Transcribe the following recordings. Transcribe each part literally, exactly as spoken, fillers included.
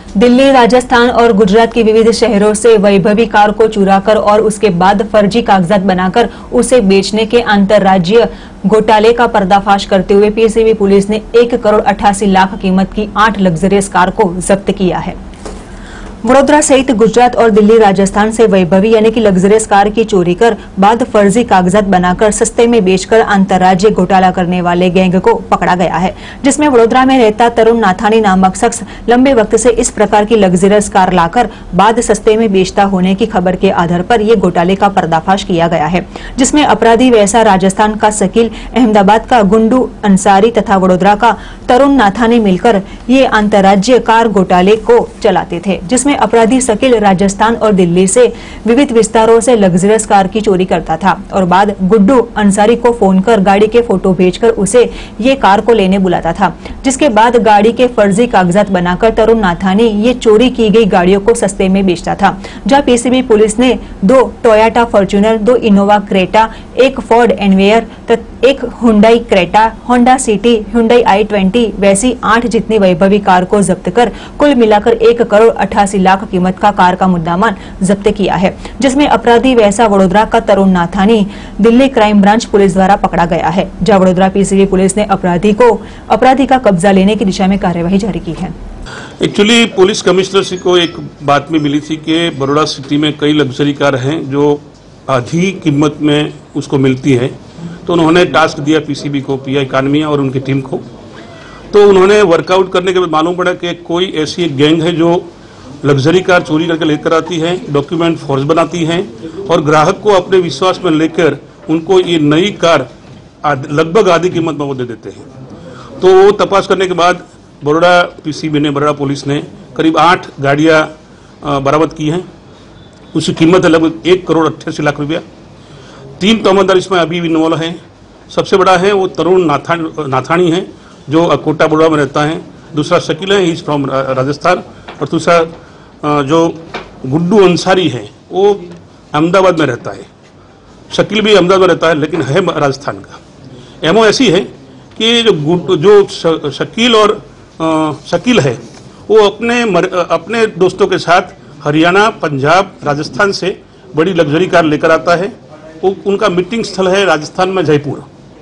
दिल्ली, राजस्थान और गुजरात के विविध शहरों से वैभवी कार को चुराकर और उसके बाद फर्जी कागजात बनाकर उसे बेचने के अंतर्राज्यीय घोटाले का पर्दाफाश करते हुए पीसीबी पुलिस ने एक करोड़ अट्ठासी लाख कीमत की आठ लग्जरियस कार को जब्त किया है। वडोदरा सहित गुजरात और दिल्ली, राजस्थान से वैभवी यानी कि लग्जरियस कार की चोरी कर बाद फर्जी कागजात बनाकर सस्ते में बेचकर अंतर्राज्यीय घोटाला करने वाले गैंग को पकड़ा गया है, जिसमें वडोदरा में रहता तरुण नाथानी नामक शख्स लंबे वक्त से इस प्रकार की लग्जरियस कार लाकर बाद सस्ते में बेचता होने की खबर के आधार पर ये घोटाले का पर्दाफाश किया गया है, जिसमें अपराधी वैसा राजस्थान का शकील, अहमदाबाद का गुंडू अंसारी तथा वडोदरा का तरुण नाथानी मिलकर ये अंतर्राज्यीय कार घोटाले को चलाते थे, जिसमें अपराधी शकील राजस्थान और दिल्ली से विविध विस्तारों से लग्जरियस कार की चोरी करता था और बाद गुड्डू अंसारी को फोन कर गाड़ी के फोटो भेजकर उसे ये कार को लेने बुलाता था, जिसके बाद गाड़ी के फर्जी कागजात बनाकर तरुण नाथानी ये चोरी की गई गाड़ियों को सस्ते में बेचता था। जहां पीसीबी पुलिस ने दो टोयोटा फॉर्च्यूनर, दो इनोवा क्रेटा, एक फोर्ड एनवेयर, एक Hyundai Creta, Honda City, Hyundai I twenty वैसी आठ जितनी वैभवी कार को जब्त कर कुल मिलाकर एक करोड़ अट्ठासी लाख कीमत का कार का मुद्दामान जब्त किया है, जिसमें अपराधी वैसा वडोदरा का Tarun Nathani Delhi crime branch police द्वारा पकड़ा गया है। जहां वडोदरा पीसीबी पुलिस ने अपराधी को अपराधी का कब्जा लेने की दिशा में कार्यवाही जारी की है। एक्चुअली पुलिस कमिश्नर से को एक बात में मिली थी कि बड़ौदा सिटी में कई लग्जरी कार हैं जो आधी कीमत में उसको मिलती है, तो उन्होंने टास्क दिया पीसीबी को, पीआई कानमिया और उनकी टीम को। तो उन्होंने वर्कआउट करने के बाद मालूम पड़ा कि कोई ऐसी एक गैंग है जो लग्जरी कार चोरी करके लेकर आती है, डॉक्यूमेंट फॉर्ज बनाती है और ग्राहक को अपने विश्वास में लेकर उनको ये नई कार लगभग आधी कीमत में वो दे देते हैं। तो वो तपास करने के बाद बड़ौदा पीसीबी ने, बड़ौदा पुलिस ने करीब आठ गाड़ियाँ बरामद की हैं। उसकी कीमत है लगभग एक करोड़ अट्ठासी लाख रुपया। तीन तोहमतदार इसमें अभी भी इन्वॉल्व हैं। सबसे बड़ा है वो तरुण नाथा नाथानी है जो अकोटा बड़ौदा में रहता है। दूसरा शकील है, इज फ्रॉम राजस्थान। और दूसरा जो गुड्डू अंसारी है वो अहमदाबाद में रहता है। शकील भी अहमदाबाद में रहता है लेकिन है राजस्थान का। एमओ ऐसी है कि जो गुड्डू जो शकील और आ, शकील है वो अपने अपने दोस्तों के साथ हरियाणा, पंजाब, राजस्थान से बड़ी लग्जरी कार लेकर आता है। वो उनका मीटिंग स्थल है राजस्थान में जयपुर।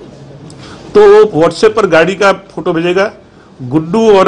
तो वो व्हाट्सएप पर गाड़ी का फोटो भेजेगा। गुड्डू और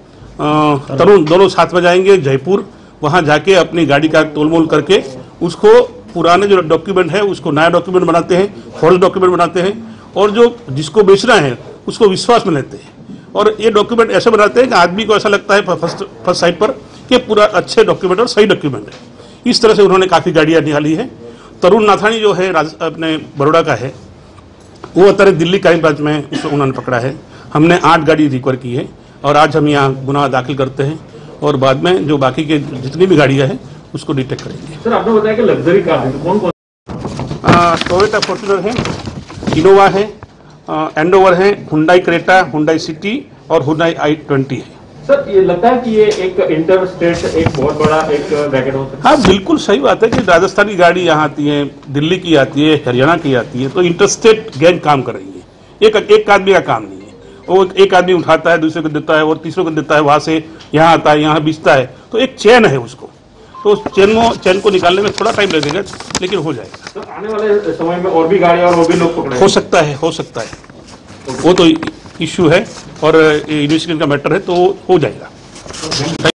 तरुण दोनों साथ में जाएंगे जयपुर। वहां जाके अपनी गाड़ी का तोलमोल करके उसको पुराने जो डॉक्यूमेंट है उसको नया डॉक्यूमेंट बनाते हैं, फॉल्स डॉक्यूमेंट बनाते हैं और जो जिसको बेचना है उसको विश्वास में लेते हैं। और ये डॉक्यूमेंट ऐसे बनाते हैं कि आदमी को ऐसा लगता है फर्स्ट फर्स्ट साइड पर कि पूरा अच्छे डॉक्यूमेंट और सही डॉक्यूमेंट है। इस तरह से उन्होंने काफ़ी गाड़ियाँ निकाली है। तरुण नाथानी जो है अपने बड़ौदा का है, वो अतरे दिल्ली क्राइम ब्रांच में उसको उन्होंने पकड़ा है। हमने आठ गाड़ी रिकवर की है और आज हम यहाँ गुनाह दाखिल करते हैं और बाद में जो बाकी के जितनी भी गाड़ियाँ हैं उसको डिटेक्ट करेंगे। सर, आपने बताया कि लग्जरी कार है, तो कौन कौन? टोयोटा फॉर्च्यूनर है, इनोवा है, एंडोवर है, हुंडई क्रेटा, हुंडई सिटी और हुंडई आई ट्वेंटी है। सर, ये लगता है कि ये एक इंटर स्टेट एक बहुत बड़ा एक रैकेट हो सकता है। हाँ, बिल्कुल सही बात है कि राजस्थान की गाड़ी यहाँ आती है, दिल्ली की आती है, हरियाणा की आती है, तो इंटरस्टेट गैंग काम कर रही है। एक एक आदमी का काम नहीं है। वो एक आदमी उठाता है, दूसरे को देता है और तीसरे को देता है, वहां से यहाँ आता है, यहाँ बेचता है। तो एक चैन है उसको, तो उस चैन में चैन को निकालने में थोड़ा टाइम लगेगा लेकिन हो जाएगा। तो आने वाले समय में और भी गाड़ियाँ और और भी लोग पकड़े हो सकता है हो सकता है वो तो इश्यू है और इन्वेस्टिगेशन का मैटर है, तो हो जाएगा।